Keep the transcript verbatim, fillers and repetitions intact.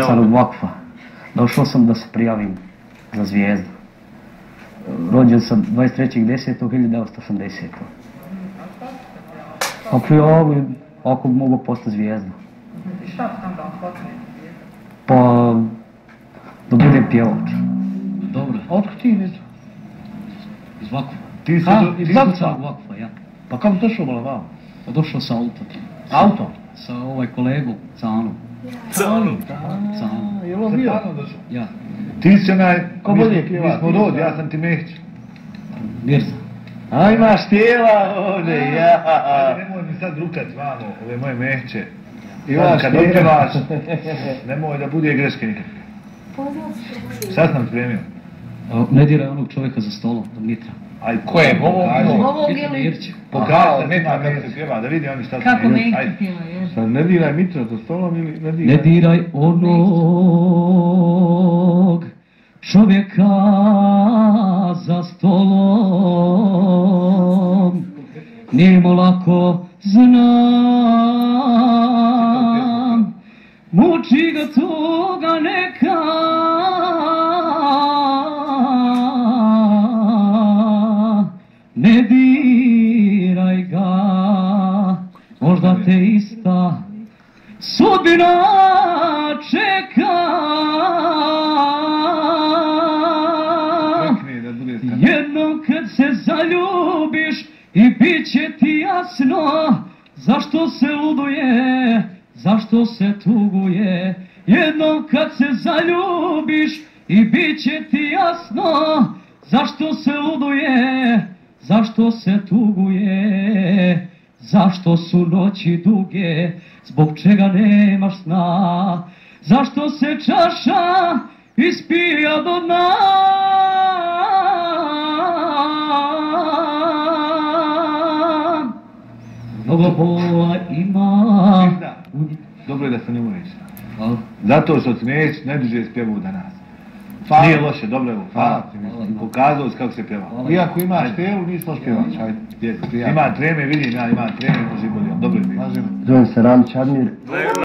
socijalnog vakfa. Došao sam da se prijavim za Zvijezdu. Rođen sam dvadeset trećeg desetog hiljadu devetsto osamdesetog. Ako je ovo, ako bi mogo postati Zvijezda. I šta sam da počne? Pa, da budem pjevač. Dobro. A otko ti ideš? Iz vakfa. Ti si Ha, do- iz iz socijalnog vakfa? vakfa, ja. Pa kako došao malo vamo? Pa došao sa autom. Auto? Sa ovaj kolegu, Canom. Canu. Canom. Je li on bio? Ja. Ti si onaj, Ko mi- bolje mi pjeva? smo rod, ja sam ti Mehć. Mirza. A imaš tijela ovdje, ja. Ajde, nemoj mi sad rukat vamo, ove moje Mehće. I Imaš on kad tijela. otpjevaš, nemoj da bude greške nikakve. Sad sam spremio. A, Ne diraj onog čovjeka za stolom, Mitra. Aj, ko je ovo? Ovog Mitra ili... Mirčić. Pokaži se Mitra kako se pjeva, da vidi oni šta Kako su. Mehti Ajde. pjeva, jel? Sad ne diraj Mitra za stolom ili ne diraj? Ne diraj onog čovjeka za stolom, nije mu lako, znam, muči ga tuga neka, ne diraj ga, možda te ista sudbina čeka. Rekni da bude skan. Jednom kad se zaljubiš i bit će ti jasno zašto se luduje, zašto se tuguje. Jednom kad se zaljubiš i bit će ti jasno zašto se luduje, zašto se tuguje. Zašto su noći duge, zbog čega nemaš sna, zašto se čaša ispija do dna. Mnogo bola ima. Dobro je da se ne umoriš. Hvala. Zato što Smeć najduže spjevu danas. Nije loše, dobro je ovo. Hvala ti. Hvala. Pokazao si kako se pjeva. Hvala. Iako imaš tijelu, nisi loš pjevač. Ajde. Jesi, ima treme, vidim ja, ima treme, može i bolje. Dobro je bilo. Lažemo. Zovem se Ramić Admir.